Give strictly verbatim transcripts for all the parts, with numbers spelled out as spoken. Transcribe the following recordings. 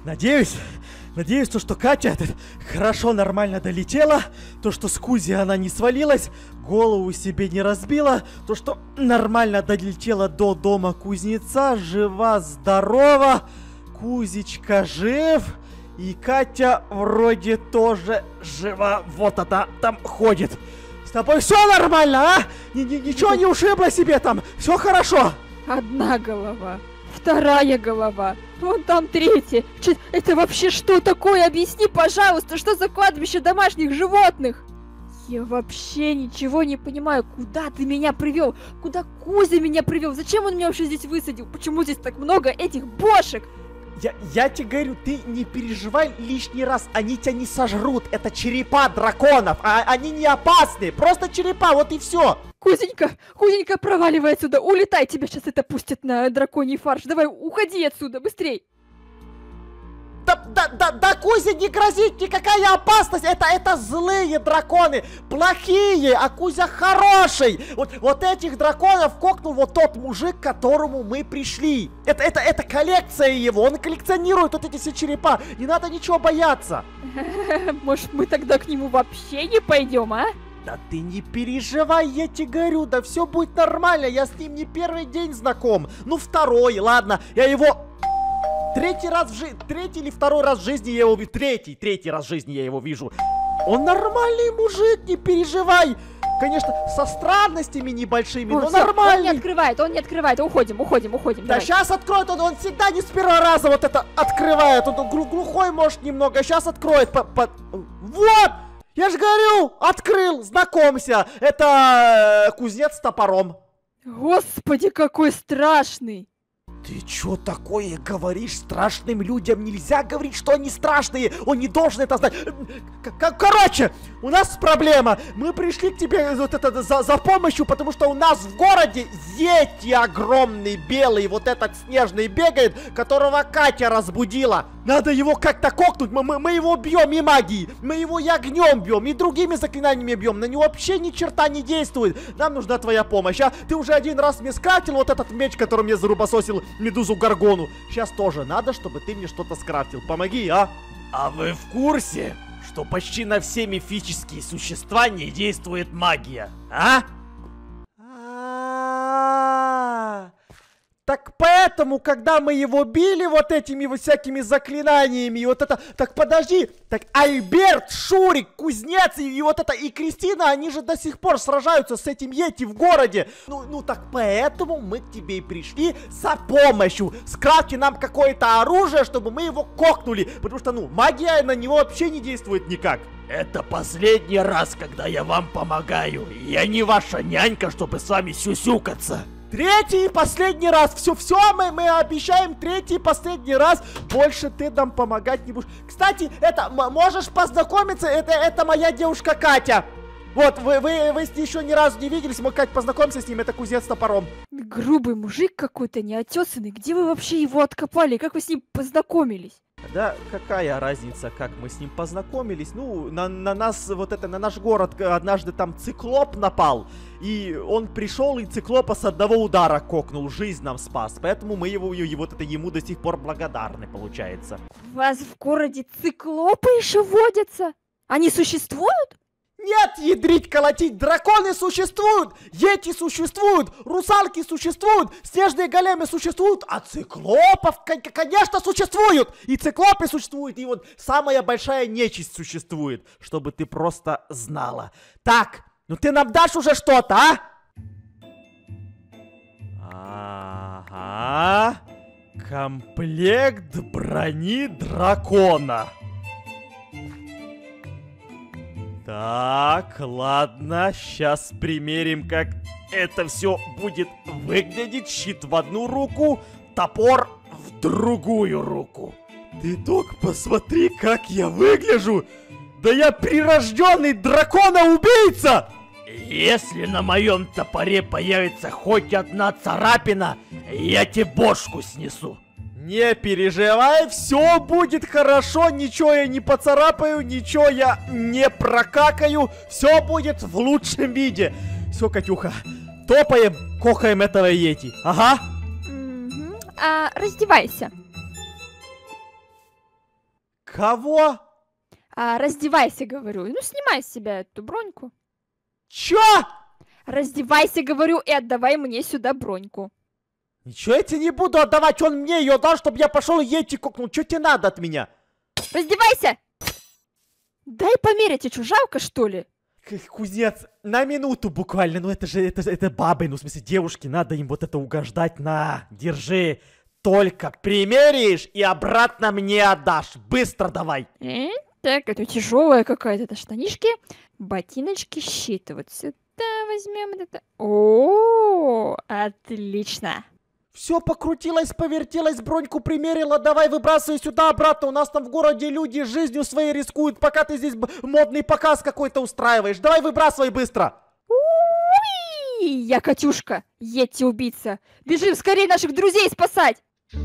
Надеюсь, надеюсь, то, что Катя этот, хорошо, нормально долетела, то, что с Кузи она не свалилась, голову себе не разбила, то, что нормально долетела до дома кузнеца, жива, здорова, Кузечка жив, и Катя вроде тоже жива, вот она там ходит. С тобой все нормально, а? Н -н Ничего не ушибло себе там, все хорошо? Одна голова, вторая голова, вон там третья. Ч это вообще что такое? Объясни, пожалуйста, что за кладбище домашних животных? Я вообще ничего не понимаю. Куда ты меня привел? Куда Кузя меня привел? Зачем он меня вообще здесь высадил? Почему здесь так много этих бошек? Я, я тебе говорю, ты не переживай лишний раз, они тебя не сожрут, это черепа драконов, а они не опасны, просто черепа, вот и все. Кузенька, Кузенька, проваливай отсюда, улетай, тебя сейчас это пустят на драконий фарш, давай уходи отсюда, быстрей. Да, да, да, да, Кузя, не грозит никакая опасность, это, это злые драконы, плохие, а Кузя хороший. Вот, вот этих драконов кокнул вот тот мужик, к которому мы пришли. Это, это, это коллекция его, он коллекционирует вот эти все черепа, не надо ничего бояться. Может, мы тогда к нему вообще не пойдем, а? Да ты не переживай, я тебе говорю, да все будет нормально, я с ним не первый день знаком, ну второй, ладно, я его... Третий раз в жизни, третий или второй раз в жизни я его вижу, третий, третий раз в жизни я его вижу. Он нормальный мужик, не переживай. Конечно, со странностями небольшими, он но все, нормальный. Он не открывает, он не открывает, уходим, уходим, уходим. Да, сейчас откроет, он, он всегда не с первого раза вот это открывает. Он, он глухой может немного, а сейчас откроет. По, по... Вот! Я же говорю, открыл, знакомься. Это э, кузнец с топором. Господи, какой страшный. Ты чё такое говоришь? Страшным людям нельзя говорить, что они страшные. Он не должен это знать. К Короче, у нас проблема. Мы пришли к тебе вот это, за, за помощью, потому что у нас в городе йети огромный белый, вот этот снежный бегает, которого Катя разбудила. Надо его как-то кокнуть. Мы, мы, мы его бьем и магией. Мы его и огнем бьем, и другими заклинаниями бьем. На него вообще ни черта не действует. Нам нужна твоя помощь, а? Ты уже один раз мне скрафтил вот этот меч, которым я зарубососил медузу Гаргону. Сейчас тоже надо, чтобы ты мне что-то скрафтил. Помоги, а? А вы в курсе, что почти на все мифические существа не действует магия, а? А-а-а. Так поэтому, когда мы его били вот этими вот всякими заклинаниями, и вот это... Так подожди, так Альберт, Шурик, Кузнец и, и вот это, и Кристина, они же до сих пор сражаются с этим йети в городе. Ну, ну так поэтому мы к тебе и пришли за помощью. Скрафти нам какое-то оружие, чтобы мы его кокнули, потому что, ну, магия на него вообще не действует никак. Это последний раз, когда я вам помогаю. Я не ваша нянька, чтобы с вами сюсюкаться. Третий и последний раз. Все, все, мы, мы обещаем третий и последний раз. Больше ты нам помогать не будешь. Кстати, это, можешь познакомиться, это, это моя девушка Катя. Вот, вы, вы, вы с ней еще ни разу не виделись, мы, Кать, познакомимся с ним, это кузнец с топором. Грубый мужик какой-то, неотесанный. Где вы вообще его откопали? Как вы с ним познакомились? Да какая разница, как мы с ним познакомились? Ну, на, на нас, вот это, на наш город однажды там циклоп напал. И он пришел и циклопа с одного удара кокнул, жизнь нам спас. Поэтому мы его, и вот это ему до сих пор благодарны, получается. У вас в городе циклопы еще водятся? Они существуют? Нет, ядрить, колотить, драконы существуют, йети существуют, русалки существуют, снежные големы существуют, а циклопов, конечно, существуют. И циклопы существуют, и вот самая большая нечисть существует, чтобы ты просто знала. Так, ну ты нам дашь уже что-то, а? Ага, комплект брони дракона. Так, ладно, сейчас примерим, как это все будет выглядеть. Щит в одну руку, топор в другую руку. Ты только посмотри, как я выгляжу. Да я прирожденный дракона-убийца! Если на моем топоре появится хоть одна царапина, я тебе бошку снесу. Не переживай, все будет хорошо, ничего я не поцарапаю, ничего я не прокакаю, все будет в лучшем виде. Все, Катюха, топаем, кокаем этого йети, ага. Mm-hmm. А, раздевайся. Кого? А, раздевайся, говорю. Ну, снимай с себя эту броньку. Чё? Раздевайся, говорю, и отдавай мне сюда броньку. Ничего я тебе не буду отдавать, он мне ее дал, чтобы я пошел Йети кукнул. Что тебе надо от меня? Раздевайся! Дай померить, что, жалко, что ли? Кузнец, на минуту буквально, ну это же, это, это бабы, ну в смысле девушки, надо им вот это угождать, на, держи. Только примеришь и обратно мне отдашь, быстро давай. Э? Так, это тяжелая какая-то, это штанишки, ботиночки, щит, вот сюда возьмем это. О, отлично. Все покрутилось, повертелось, броньку примерила, давай выбрасывай сюда обратно, у нас там в городе люди жизнью своей рискуют, пока ты здесь модный показ какой-то устраиваешь, давай выбрасывай быстро. Уи, я Катюшка, Йети убийца, бежим скорее наших друзей спасать.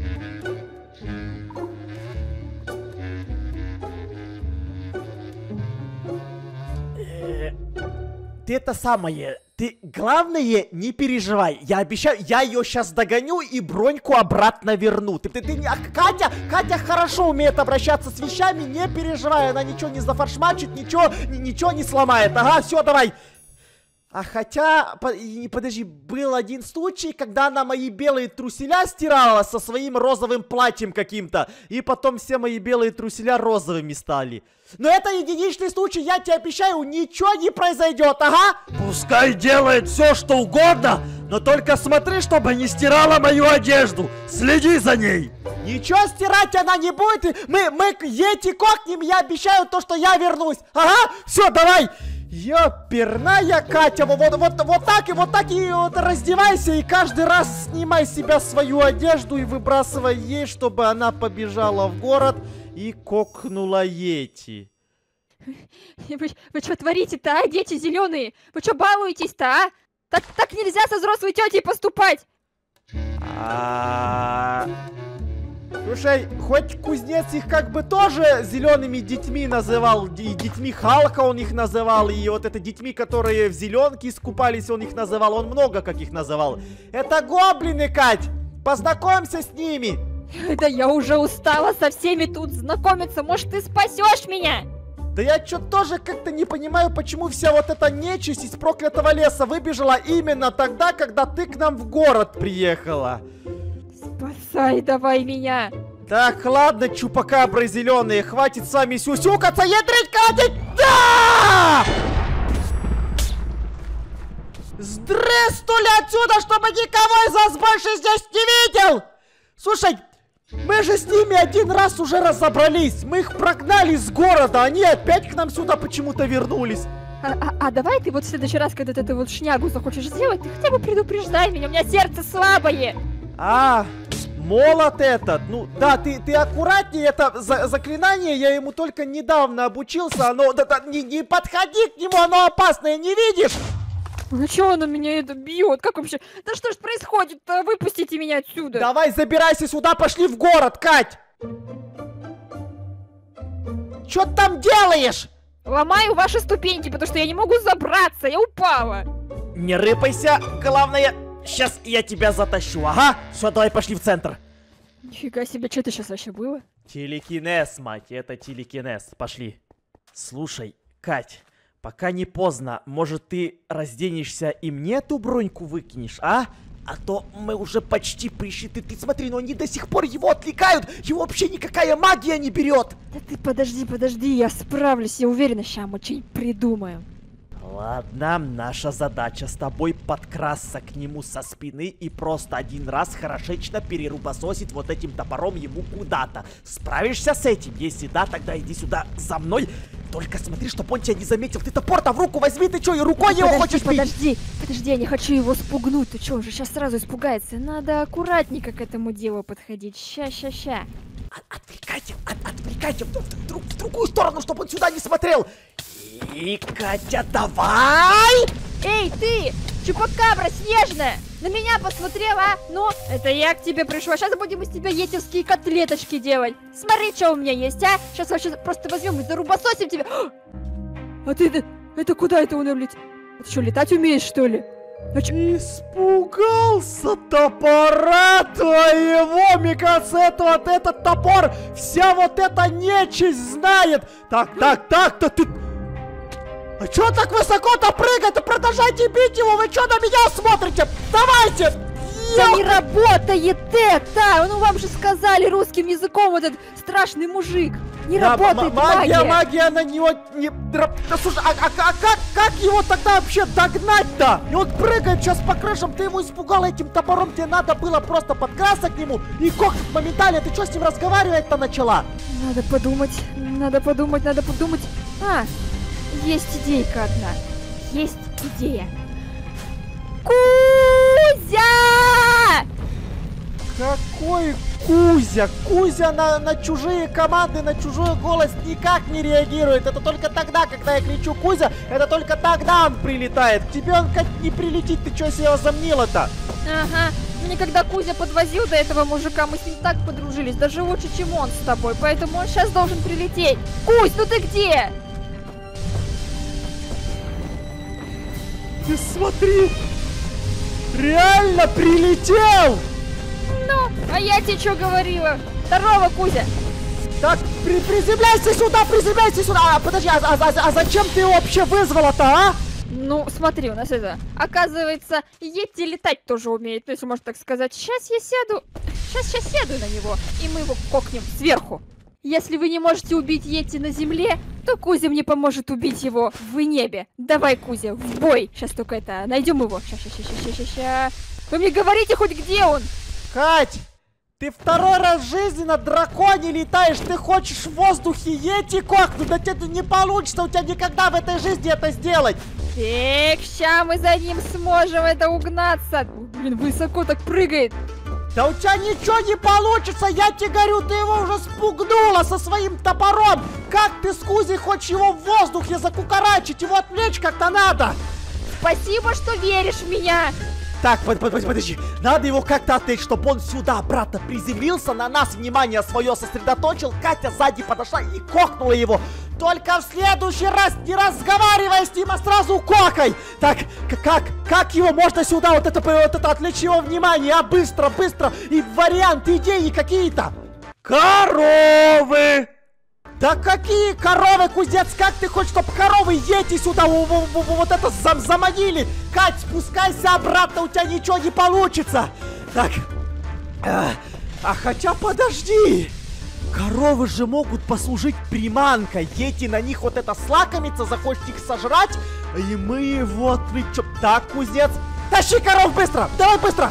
Ты это самое, ты главное не переживай, я обещаю, я ее сейчас догоню и броньку обратно верну. Ты, ты, ты, а Катя, Катя хорошо умеет обращаться с вещами, не переживай, она ничего не зафаршмачит, ничего, ничего не сломает. Ага, все, давай. А хотя, по, подожди, был один случай, когда она мои белые труселя стирала со своим розовым платьем каким-то, и потом все мои белые труселя розовыми стали. Но это единичный случай, я тебе обещаю, ничего не произойдет, ага? Пускай делает все, что угодно, но только смотри, чтобы не стирала мою одежду. Следи за ней. Ничего стирать она не будет, и мы, мы Йети кокнем, я обещаю то, что я вернусь. Ага, все, давай. Ёперная Катя, вот, вот, вот, вот так и вот так и вот раздевайся и каждый раз снимай с себя свою одежду и выбрасывай ей, чтобы она побежала в город и кокнула Йети. Вы, вы что творите-то, а, дети зеленые? Вы что балуетесь-то, а? Так, так нельзя со взрослой тетей поступать! А... Слушай, хоть кузнец их как бы тоже зелеными детьми называл, и детьми Халка он их называл, и вот это детьми, которые в зеленке искупались, он их называл, он много каких называл. Это гоблины, Кать! Познакомься с ними! Да я уже устала со всеми тут знакомиться, может ты спасешь меня? Да я что-то тоже как-то не понимаю, почему вся вот эта нечисть из проклятого леса выбежала именно тогда, когда ты к нам в город приехала. Спасай давай меня. Так, ладно, чупакабры зеленые, хватит с вами сюсюкаться, ядрить, катить! Да! Сдрыстули отсюда, чтобы никого из вас больше здесь не видел! Слушай, мы же с ними один раз уже разобрались, мы их прогнали с города, они опять к нам сюда почему-то вернулись. А, а, а давай ты вот в следующий раз, когда ты эту вот шнягу захочешь сделать, ты хотя бы предупреждай меня, у меня сердце слабое. А, молот этот, ну да, ты, ты аккуратнее, это за, заклинание, я ему только недавно обучился, оно, да, да, не, не подходи к нему, оно опасное, не видишь? Ну чё она меня это бьет? Как вообще? Да что ж происходит-то? Выпустите меня отсюда! Давай, забирайся сюда, пошли в город, Кать! Чё ты там делаешь? Ломаю ваши ступеньки, потому что я не могу забраться, я упала! Не рыпайся, главное, сейчас я тебя затащу, ага? Все, давай пошли в центр. Нифига себе, что это сейчас вообще было? Телекинез, мать, это телекинез, пошли. Слушай, Кать, пока не поздно, может ты разденешься и мне ту броньку выкинешь, а? А то мы уже почти пришли, ты, ты смотри, но они до сих пор его отвлекают, его вообще никакая магия не берет. Да ты подожди, подожди, я справлюсь, я уверена, сейчас мы что-нибудь придумаем. Ладно, наша задача с тобой подкрасться к нему со спины и просто один раз хорошечно перерубососить вот этим топором ему куда-то. Справишься с этим? Если да, тогда иди сюда за мной. Только смотри, чтоб он тебя не заметил. Ты топор-то в руку возьми, ты что, и рукой подожди, его хочешь бить? Подожди, подожди, я не хочу его спугнуть. Ты что, уже сейчас сразу испугается? Надо аккуратненько к этому делу подходить. Ща, ща, ща. От, отвлекайте, от, отвлекайте в, в, в, в другую сторону, чтобы он сюда не смотрел. И, Катя, давай! Эй, ты, чупакабра снежная! На меня посмотрела, а? Ну, это я к тебе пришла. Сейчас будем из тебя етевские котлеточки делать. Смотри, что у меня есть, а? Сейчас вообще просто возьмем и зарубососим тебя. А ты это, это куда это он летит? Ты что, летать умеешь, что ли? А чё? Испугался топора твоего! Мне кажется, это вот этот топор вся вот эта нечисть знает! Так, так, так, то ты... А чё так высоко-то прыгает? Продолжайте бить его! Вы чё на меня смотрите? Давайте! Да не работает это! Ну вам же сказали русским языком вот этот страшный мужик! Не Да, работает магия! магия! Магия на него не... Да, слушай, а, а, а как, как его тогда вообще догнать-то? И он прыгает сейчас по крышам, ты его испугал этим топором, тебе надо было просто подкрасться к нему и кокнуть моментально. Ты что с ним разговаривать-то начала? Надо подумать, надо подумать, надо подумать. А, есть идейка одна. Есть идея. Кузя! Какой Кузя? Кузя на, на чужие команды, на чужой голос никак не реагирует. Это только тогда, когда я кричу Кузя, это только тогда он прилетает. К тебе он как не прилетит, ты что себе возомнила-то? Ага, мне когда Кузя подвозил до этого мужика, мы с ним так подружились, даже лучше, чем он с тобой, поэтому он сейчас должен прилететь. Кузь, ну ты где? Ты смотри! Реально прилетел! Ну, а я тебе что говорила? Здорово, Кузя! Так, при приземляйся сюда, приземляйся сюда! А, подожди, а, а, а, а зачем ты его вообще вызвала-то, а? Ну, смотри, у нас это, оказывается, Йети летать тоже умеет, ну, если можно так сказать. Сейчас я сяду, сейчас, сейчас сяду на него, и мы его кокнем сверху. Если вы не можете убить Йети на земле, то Кузя мне поможет убить его в небе. Давай, Кузя, в бой! Сейчас только это, найдем его. Сейчас, сейчас, сейчас, сейчас, сейчас. Вы мне говорите хоть где он? Кать, ты второй раз в жизни на драконе летаешь, ты хочешь в воздухе Йети кокнуть, да тебе не получится, у тебя никогда в этой жизни это сделать. Так, ща мы за ним сможем это угнаться. Блин, высоко так прыгает. Да у тебя ничего не получится, я тебе говорю, ты его уже спугнула со своим топором. Как ты с Кузей хочешь его в воздухе закукарачить, его отвлечь как-то надо. Спасибо, что веришь в меня. Так, под, под, подожди, надо его как-то отвлечь, чтобы он сюда обратно приземлился, на нас внимание свое сосредоточил. Катя сзади подошла и кокнула его. Только в следующий раз не разговаривай с ним, а сразу кокай. Так, как, как его можно сюда вот это, вот это отвлечь его внимание, а быстро, быстро, и варианты, идеи какие-то. Коровы! Да какие коровы, кузнец? Как ты хочешь, чтобы коровы Йети сюда вот это зам заманили? Кать, спускайся обратно, у тебя ничего не получится. Так, а, а хотя подожди. Коровы же могут послужить приманкой. Йети на них вот это слакомится, захочет их сожрать, и мы его отвлечем. Так, кузнец, тащи коров быстро, давай быстро.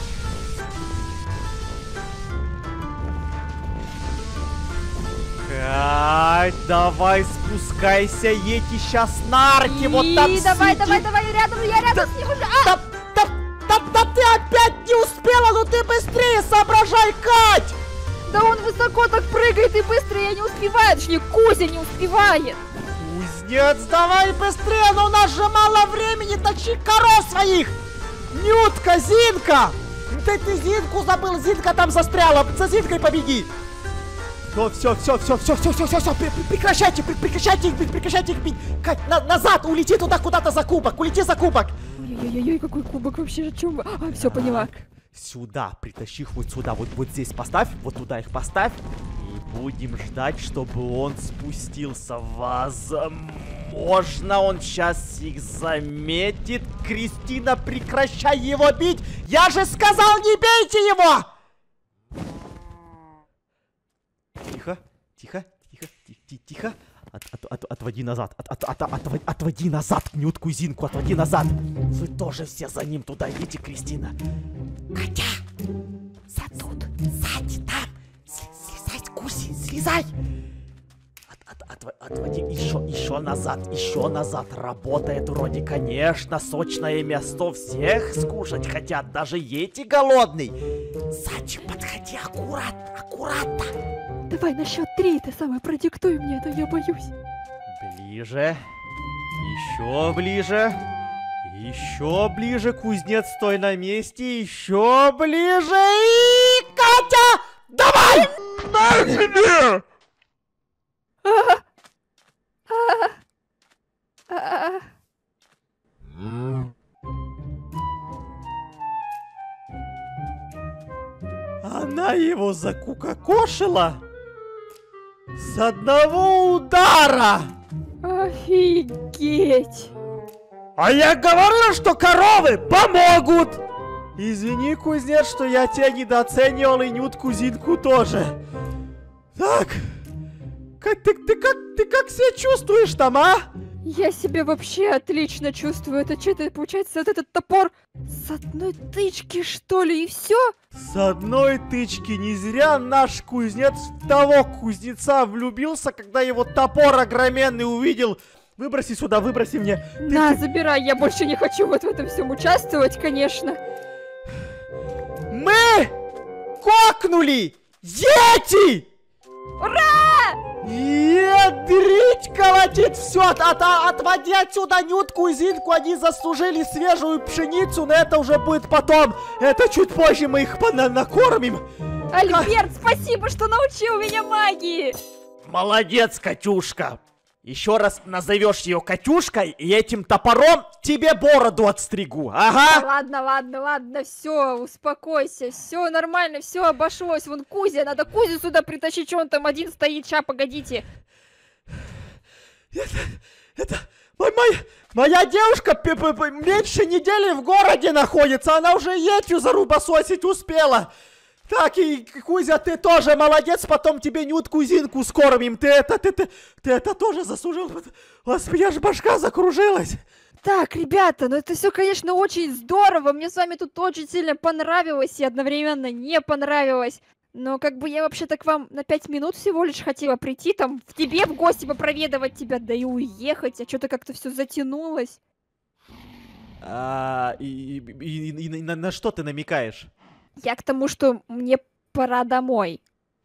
Кать, давай спускайся, Йети сейчас на арке вот там сидит. Давай, давай, давай, рядом, я рядом да, с ним уже. Да, да, да, да ты опять не успела, ну ты быстрее соображай, Кать! Да он высоко так прыгает и быстро, я не успеваю, точнее, Кузя не успевает. Кузнец, давай быстрее, но у нас же мало времени, тащи коров своих! Нютка, Зинка! Ты, ты Зинку забыл, Зинка там застряла, за Зинкой побеги! Все, все, все, все, все, все, все, все, все, прекращайте, прекращайте их бить, прекращайте их бить. Кать, на назад, улети туда куда-то за кубок, улети за кубок. Ой-ой-ой, какой кубок вообще, о чем вы? А, все, поняла. Сюда, притащи их вот сюда, вот, вот здесь поставь, вот туда их поставь. И будем ждать, чтобы он спустился. Возможно, он сейчас их заметит. Кристина, прекращай его бить. Я же сказал, не бейте его! Тихо, тихо, тихо, тихо, тихо. От, от, от, отводи назад, от, от, от, отводи, отводи назад, Нютку и Зинку, отводи назад. Вы тоже все за ним туда идите, Кристина. Катя, за тут, сзади, там. Слезай с Куси, слезай. От, от, от, отводи еще, еще назад, еще назад. Работает вроде, конечно, сочное мясо всех скушать хотят, даже Йети голодный. Сзади подходи, аккуратно, аккуратно. Давай на счет три, ты самое продиктуй мне, это я боюсь. Ближе. Еще ближе. Еще ближе, кузнец, стой на месте. Еще ближе. И Катя! Давай! На тебе! его закукокошила с одного удара. Офигеть. А я говорил, что коровы помогут. Извини, кузнец, что я тебя недооценивал, и Нютку-Зинку тоже. Так, как, ты, ты, как, ты как себя чувствуешь там, а? Я себя вообще отлично чувствую. Это что-то, получается, вот этот топор с одной тычки, что ли, и все? С одной тычки. Не зря наш кузнец в того кузнеца влюбился, когда его топор огроменный увидел. Выброси сюда, выброси мне. На, ты, забирай, я больше не хочу вот в этом всем участвовать, конечно. Мы кокнули Йети! Ура! Ядрить колотить! Все, от, от, отводи отсюда Нютку и Зинку, они заслужили свежую пшеницу, но это уже будет потом. Это чуть позже мы их на накормим. Альберт, спасибо, что научил меня магии! Молодец, Катюшка! Еще раз назовешь ее Катюшкой, и этим топором тебе бороду отстригу, ага! Да ладно, ладно, ладно, все, успокойся, все нормально, все обошлось. Вон Кузя, надо Кузю сюда притащить, что он там один стоит, ща, погодите. Это, это, мой, мой, моя девушка п -п -п меньше недели в городе находится, она уже Етью зарубососить успела. Так, и, Кузя, ты тоже молодец, потом тебе Нютку-Зинку скормим. Ты это, ты, ты, ты это тоже заслужил. Господи, аж башка закружилась. Так, ребята, ну это все, конечно, очень здорово. Мне с вами тут очень сильно понравилось и одновременно не понравилось. Но как бы я вообще-то к вам на пять минут всего лишь хотела прийти, там, в тебе в гости попроведывать тебя, да и уехать. А что-то как-то все затянулось. А, и, и, и, и на, на что ты намекаешь? Я к тому, что мне пора домой.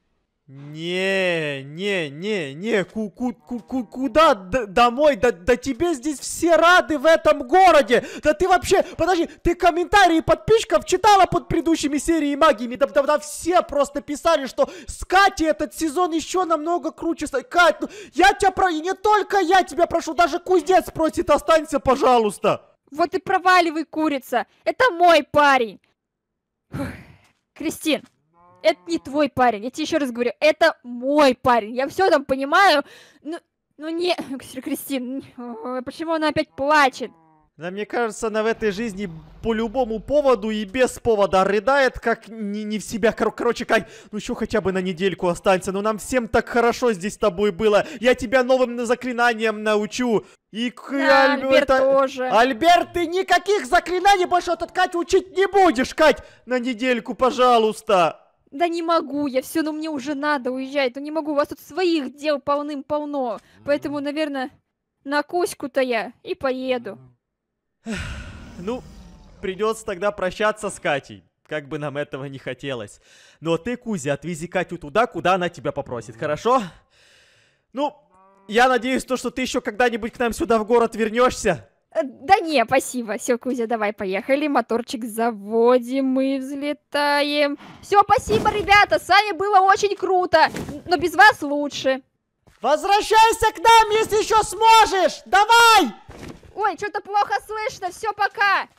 Не, не, не, не, ку ку ку ку куда Д домой? Да, да тебе здесь все рады в этом городе. Да ты вообще, подожди, ты комментарии подписчиков читала под предыдущими сериями магиями? Да, да, да все просто писали, что с Катей этот сезон еще намного круче. Кать, ну, я тебя про... И не только я тебя прошу, даже кузнец просит, останься, пожалуйста. Вот и проваливай, курица. Это мой парень. Фух. Кристин, это не твой парень, я тебе еще раз говорю, это мой парень. Я все там понимаю, ну, ну не... Кристин, почему она опять плачет? Да мне кажется, она в этой жизни по любому поводу и без повода рыдает, как не, не в себя. Кор короче, Кать, ну еще хотя бы на недельку останься. Ну нам всем так хорошо здесь с тобой было. Я тебя новым заклинаниям научу. И да, Альберт, Альберт это... тоже. Альберт, ты никаких заклинаний больше от Кати учить не будешь, Кать. На недельку, пожалуйста. Да не могу, я все, ну мне уже надо уезжать. Ну не могу, у вас тут своих дел полным-полно. Поэтому, наверное, на Кузьку-то я и поеду. Ну, придется тогда прощаться с Катей. Как бы нам этого не хотелось. Но ты, Кузя, отвези Катю туда, куда она тебя попросит, хорошо? Ну, я надеюсь, то, что ты еще когда-нибудь к нам сюда в город вернешься. Да не, спасибо. Все, Кузя, давай, поехали. Моторчик заводим, мы взлетаем. Все, спасибо, ребята, с вами было очень круто. Но без вас лучше. Возвращайся к нам, если еще сможешь! Давай! Ой, что-то плохо слышно, все, пока.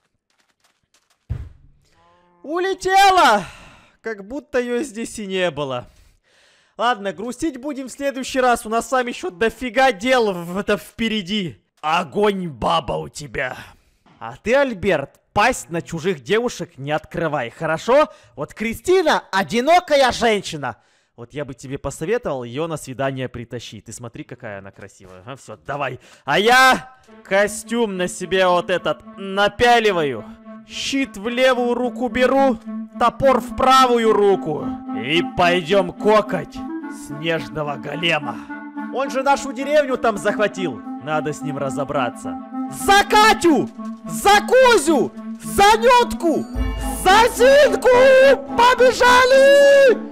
Улетела! Как будто ее здесь и не было. Ладно, грустить будем в следующий раз. У нас с вами еще дофига дел в это впереди. Огонь, баба, у тебя. А ты, Альберт, пасть на чужих девушек не открывай, хорошо? Вот Кристина одинокая женщина. Вот я бы тебе посоветовал ее на свидание притащить. Ты смотри, какая она красивая. А, все, давай. А я костюм на себе вот этот напяливаю. Щит в левую руку беру, топор в правую руку. И пойдем кокать снежного голема. Он же нашу деревню там захватил. Надо с ним разобраться. За Катю! За Кузю! За Нютку! За Зинку! Побежали!